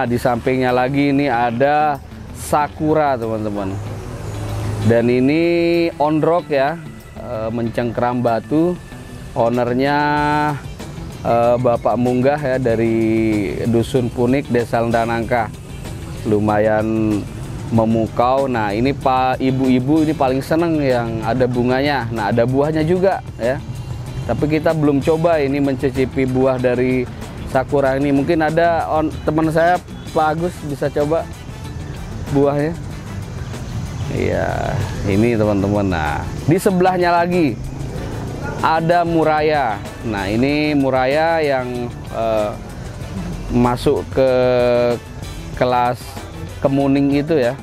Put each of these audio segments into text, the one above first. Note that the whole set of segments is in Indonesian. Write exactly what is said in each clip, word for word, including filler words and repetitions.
Nah, di sampingnya lagi ini ada sakura teman-teman. Dan ini ondrok ya, e, mencengkram batu. Ownernya e, Bapak Munggah ya, dari Dusun Punik, Desa Lendanangka. Lumayan memukau. Nah, ini Pak ibu-ibu ini paling seneng yang ada bunganya. Nah, ada buahnya juga ya. Tapi kita belum coba ini mencicipi buah dari sakura ini. Mungkin ada on, teman saya Pak Agus bisa coba buahnya. Iya, ini teman-teman. Nah, di sebelahnya lagi ada muraya. Nah, ini muraya yang eh, masuk ke kelas kemuning itu ya.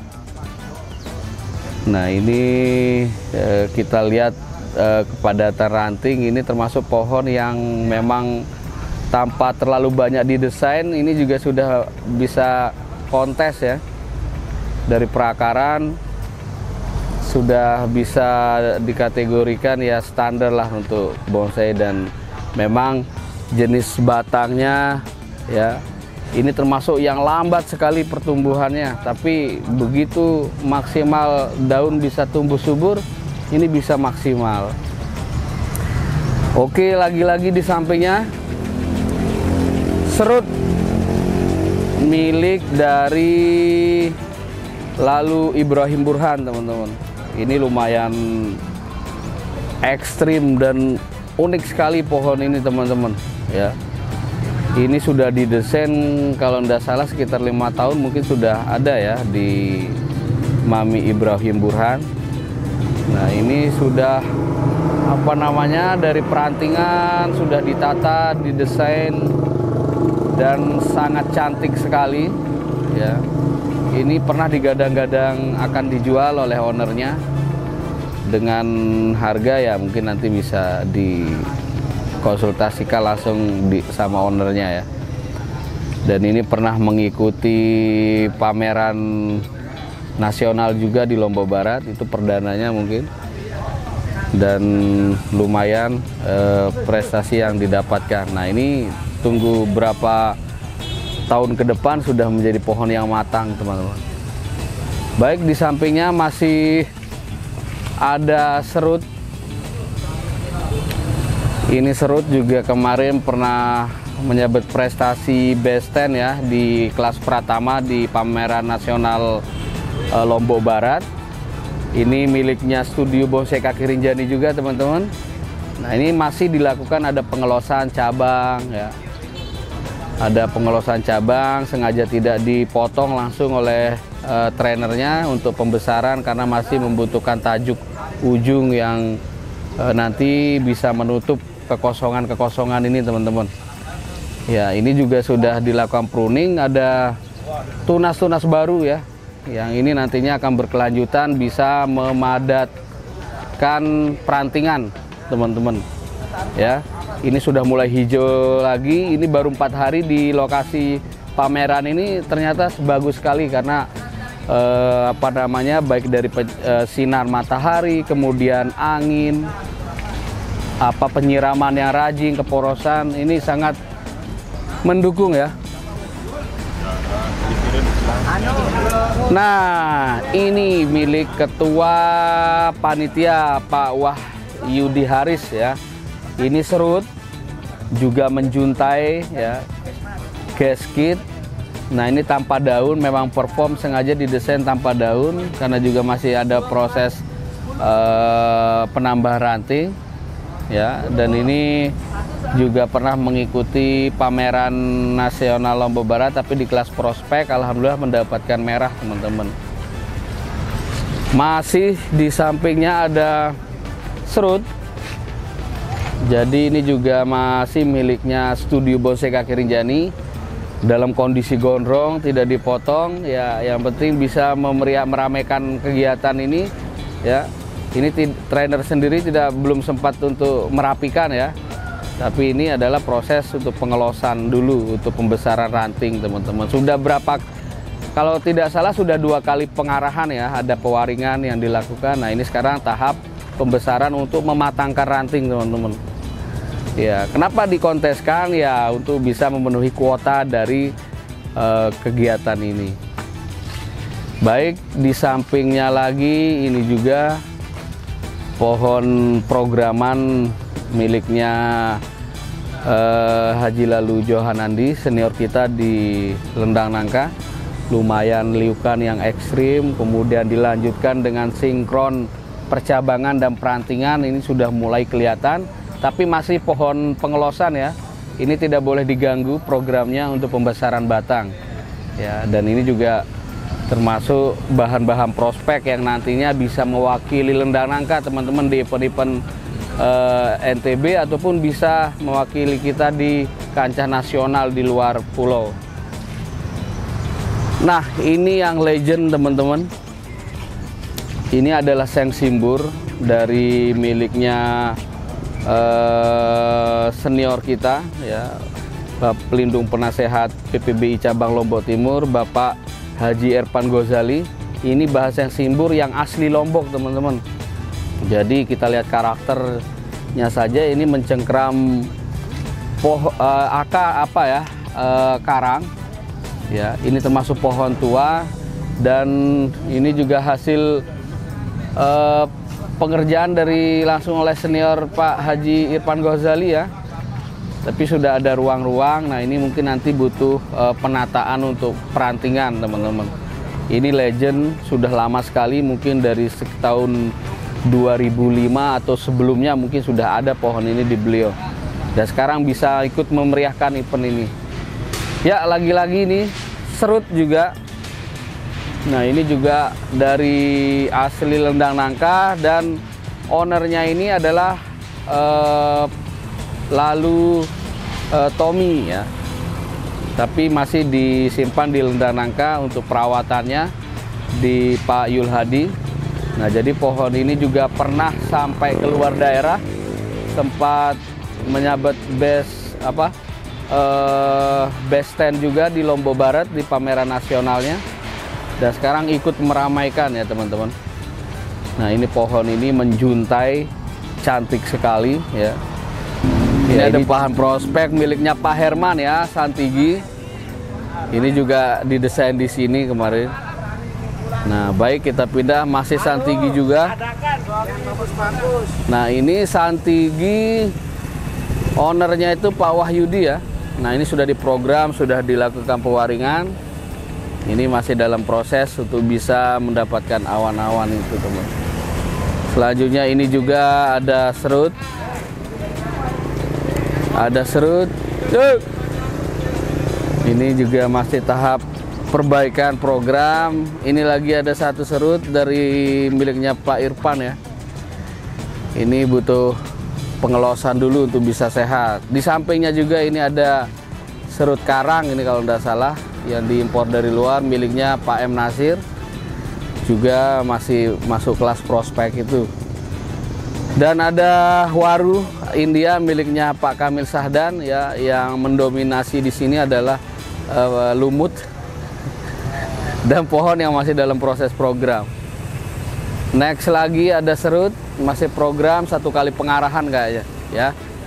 Nah, ini eh, kita lihat eh, kepadatan ranting. Ini termasuk pohon yang memang tanpa terlalu banyak didesain. Ini juga sudah bisa kontes ya. Dari perakaran sudah bisa dikategorikan ya standar lah untuk bonsai, dan memang jenis batangnya ya ini termasuk yang lambat sekali pertumbuhannya, tapi begitu maksimal daun bisa tumbuh subur, ini bisa maksimal. Oke, lagi-lagi di sampingnya serut milik dari Lalu Ibrahim Burhan teman-teman. Ini lumayan ekstrim dan unik sekali pohon ini teman-teman ya. Ini sudah didesain kalau tidak salah sekitar lima tahun mungkin sudah ada ya di Mami Ibrahim Burhan. Nah, ini sudah apa namanya dari perantingan sudah ditata, didesain dan sangat cantik sekali ya. Ini pernah digadang-gadang akan dijual oleh ownernya dengan harga ya mungkin nanti bisa dikonsultasikan langsung di, sama ownernya ya. Dan ini pernah mengikuti pameran nasional juga di Lombok Barat, itu perdananya mungkin. Dan lumayan eh, prestasi yang didapatkan. Nah, ini tunggu berapa tahun ke depan sudah menjadi pohon yang matang teman-teman. Baik, di sampingnya masih ada serut. Ini serut juga kemarin pernah menyabet prestasi best ten ya di kelas pratama di pameran nasional e, Lombok Barat. Ini miliknya Studio Bonsai Kaki Rinjani juga teman-teman. Nah, ini masih dilakukan ada pengelosan cabang ya. Ada pengelosan cabang, sengaja tidak dipotong langsung oleh e, trainernya untuk pembesaran karena masih membutuhkan tajuk ujung yang e, nanti bisa menutup kekosongan-kekosongan ini teman-teman. Ya, ini juga sudah dilakukan pruning, ada tunas-tunas baru ya. Yang ini nantinya akan berkelanjutan bisa memadatkan perantingan teman-teman. Ya. Ini sudah mulai hijau lagi, ini baru empat hari di lokasi pameran ini ternyata bagus sekali karena eh, apa namanya baik dari eh, sinar matahari, kemudian angin, apa penyiraman yang rajin, keporosan, ini sangat mendukung ya. Nah, ini milik Ketua Panitia Pak Wahyudi Haris ya. Ini serut juga menjuntai ya, gasket. Nah, ini tanpa daun, memang perform sengaja didesain tanpa daun karena juga masih ada proses eh, penambah ranting ya. Dan ini juga pernah mengikuti pameran nasional Lombok Barat tapi di kelas prospek, alhamdulillah mendapatkan merah teman-teman. Masih di sampingnya ada serut. Jadi ini juga masih miliknya Studio Bonsai Kaki Rinjani dalam kondisi gondrong, tidak dipotong ya. Yang penting bisa memeriah meramaikan kegiatan ini ya. Ini trainer sendiri tidak belum sempat untuk merapikan ya. Tapi ini adalah proses untuk pengelosan dulu untuk pembesaran ranting teman-teman. Sudah berapa, kalau tidak salah sudah dua kali pengarahan ya, ada pewaringan yang dilakukan. Nah, ini sekarang tahap pembesaran untuk mematangkan ranting teman-teman. Ya, kenapa dikonteskan ya untuk bisa memenuhi kuota dari uh, kegiatan ini. Baik, di sampingnya lagi ini juga pohon programan miliknya uh, Haji Lalu Johanandi, senior kita di Lendang Nangka. Lumayan liukan yang ekstrim, kemudian dilanjutkan dengan sinkron percabangan dan perantingan, ini sudah mulai kelihatan. Tapi masih pohon pengelosan ya, ini tidak boleh diganggu programnya untuk pembesaran batang ya. Dan ini juga termasuk bahan-bahan prospek yang nantinya bisa mewakili Lendang Nangka teman-teman di event-event uh, N T B ataupun bisa mewakili kita di kancah nasional di luar pulau. Nah, ini yang legend teman-teman. Ini adalah seng simbur dari miliknya Uh, senior kita ya, pelindung penasehat P P B I cabang Lombok Timur, Bapak Haji Irfan Ghazali. Ini bahasa yang simbur yang asli Lombok teman-teman. Jadi kita lihat karakternya saja, ini mencengkram poh uh, aka apa ya uh, karang ya. Ini termasuk pohon tua dan ini juga hasil uh, pengerjaan dari langsung oleh senior Pak Haji Irfan Ghazali ya. Tapi sudah ada ruang-ruang. Nah, ini mungkin nanti butuh uh, penataan untuk perantingan teman-teman. Ini legend, sudah lama sekali, mungkin dari tahun dua ribu lima atau sebelumnya mungkin sudah ada pohon ini di beliau. Dan sekarang bisa ikut memeriahkan event ini. Ya, lagi-lagi ini serut juga. Nah, ini juga dari asli Lendang Nangka dan ownernya ini adalah uh, Lalu uh, Tommy ya. Tapi masih disimpan di Lendang Nangka untuk perawatannya di Pak Yul Hadi. Nah, jadi pohon ini juga pernah sampai keluar daerah, sempat menyabet base apa uh, base stand juga di Lombok Barat di pameran nasionalnya. Dan sekarang ikut meramaikan ya teman-teman. Nah, ini pohon ini menjuntai, cantik sekali ya. Ini ya, ada bahan prospek miliknya Pak Herman ya, Santigi. Ini juga didesain di sini kemarin. Nah, baik, kita pindah, masih Santigi juga. Nah, ini Santigi, ownernya itu Pak Wahyudi ya. Nah, ini sudah diprogram, sudah dilakukan pewaringan. Ini masih dalam proses untuk bisa mendapatkan awan-awan itu teman. Selanjutnya ini juga ada serut. Ada serut. Ini juga masih tahap perbaikan program. Ini lagi ada satu serut dari miliknya Pak Irfan ya. Ini butuh pengelosan dulu untuk bisa sehat. Di sampingnya juga ini ada serut karang ini kalau tidak salah, yang diimpor dari luar miliknya Pak M Nasir, juga masih masuk kelas prospek itu. Dan ada waru India miliknya Pak Kamil Sahdan ya, yang mendominasi di sini adalah uh, lumut dan pohon yang masih dalam proses program. Next lagi ada serut, masih program satu kali pengarahan kayaknya ya.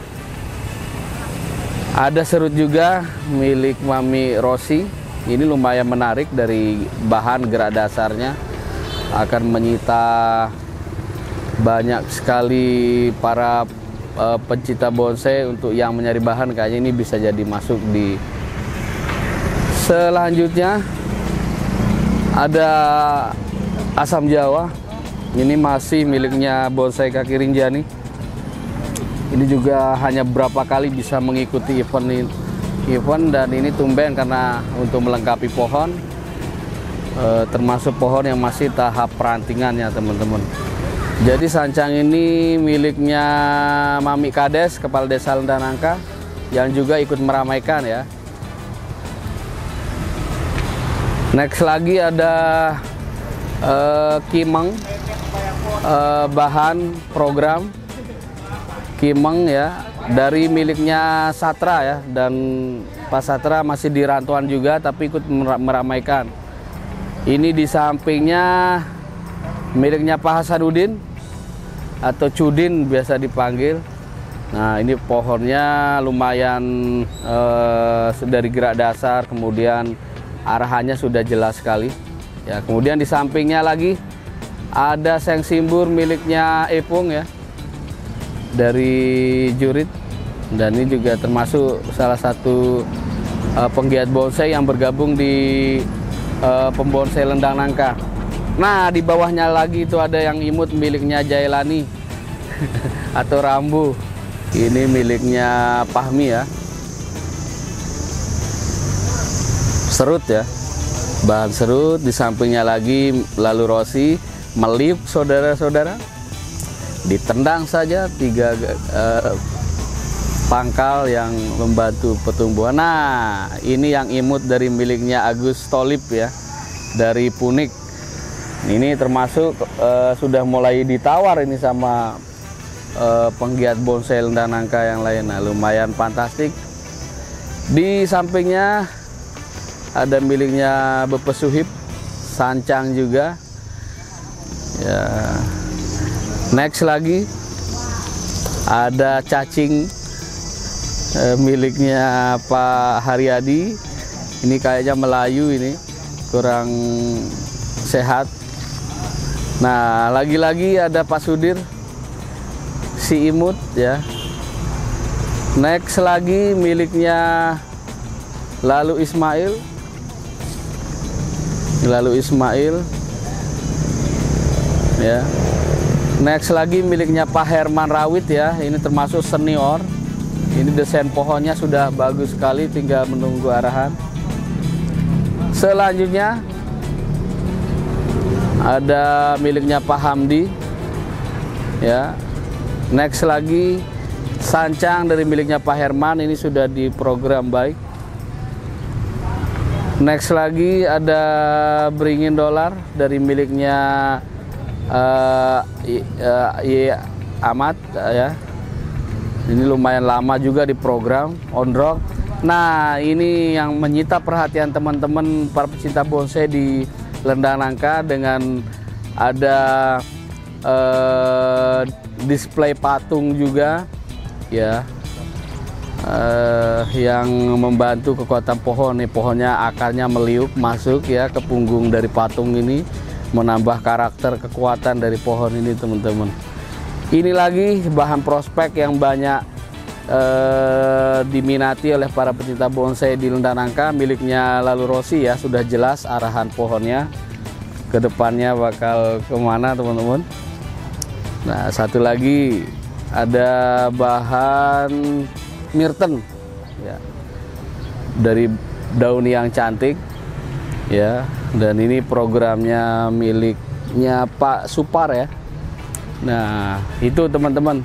Ada serut juga milik Mami Rosi. Ini lumayan menarik, dari bahan gerak dasarnya akan menyita banyak sekali para uh, pencinta bonsai untuk yang mencari bahan. Kayaknya ini bisa jadi masuk di. Selanjutnya ada asam Jawa. Ini masih miliknya Bonsai Kaki Rinjani. Ini juga hanya berapa kali bisa mengikuti event ini. event dan ini tumben karena untuk melengkapi pohon, e, termasuk pohon yang masih tahap perantingannya teman-teman. Jadi sancang ini miliknya Mami Kades, Kepala Desa Lendang Nangka, yang juga ikut meramaikan ya. Next lagi ada e, Kimeng, e, bahan program Kimeng ya, dari miliknya Satra ya, dan Pak Satra masih di rantauan juga tapi ikut meramaikan. Ini di sampingnya miliknya Pak Hasanuddin atau Cudin biasa dipanggil. Nah, ini pohonnya lumayan eh, dari gerak dasar, kemudian arahannya sudah jelas sekali. Ya, kemudian di sampingnya lagi ada seng simbur miliknya Epung ya, dari Jurit, dan ini juga termasuk salah satu uh, penggiat bonsai yang bergabung di uh, pembonsai Lendang Nangka. Nah, di bawahnya lagi itu ada yang imut miliknya Jailani atau Rambu. Ini miliknya Pahmi ya. Serut ya, bahan serut. Di sampingnya lagi Lalu Rosi, Melip, saudara-saudara. Ditendang saja tiga uh, pangkal yang membantu pertumbuhan. Nah, ini yang imut dari miliknya Agus Tolip ya, dari Punik. Ini termasuk uh, sudah mulai ditawar ini sama uh, penggiat bonsai Lendang Nangka yang lain. Nah, lumayan fantastik. Di sampingnya ada miliknya Bepesuhip, Sancang juga. Ya. Next lagi ada cacing eh, miliknya Pak Haryadi. Ini kayaknya Melayu, ini kurang sehat. Nah, lagi-lagi ada Pak Sudir, si imut ya. Next lagi miliknya Lalu Ismail. Lalu Ismail ya. Next lagi miliknya Pak Herman Rawit ya. Ini termasuk senior. Ini desain pohonnya sudah bagus sekali, tinggal menunggu arahan. Selanjutnya ada miliknya Pak Hamdi ya. Next lagi Sancang dari miliknya Pak Herman, ini sudah diprogram baik. Next lagi ada Beringin Dolar dari miliknya uh, Y Ahmad ya. Ini lumayan lama juga diprogram ondrok. Nah, ini yang menyita perhatian teman-teman para pecinta bonsai di Lendang Nangka dengan ada uh, display patung juga ya, uh, yang membantu kekuatan pohon. Nih, pohonnya akarnya meliuk masuk ya ke punggung dari patung ini, menambah karakter kekuatan dari pohon ini teman-teman. Ini lagi bahan prospek yang banyak Uh, diminati oleh para pecinta bonsai di Lendang Nangka, miliknya Lalu Rosi ya. Sudah jelas arahan pohonnya ke depannya bakal kemana teman-teman. Nah, satu lagi ada bahan Mirten ya, dari daun yang cantik ya, dan ini programnya miliknya Pak Supar ya. Nah, itu teman-teman.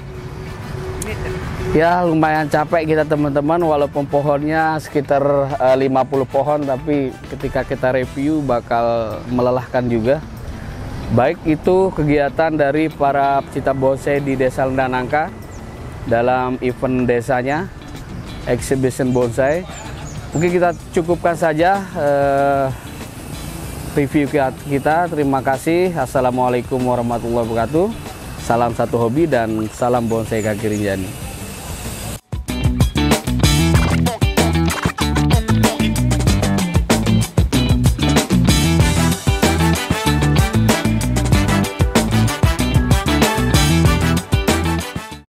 Ya, lumayan capek kita teman-teman, walaupun pohonnya sekitar uh, lima puluh pohon, tapi ketika kita review bakal melelahkan juga. Baik itu kegiatan dari para pecinta bonsai di Desa Lendang Nangka dalam event desanya, exhibition bonsai. Mungkin kita cukupkan saja uh, review kita. Terima kasih. Assalamualaikum warahmatullahi wabarakatuh. Salam satu hobi dan salam bonsai kaki Rinjani.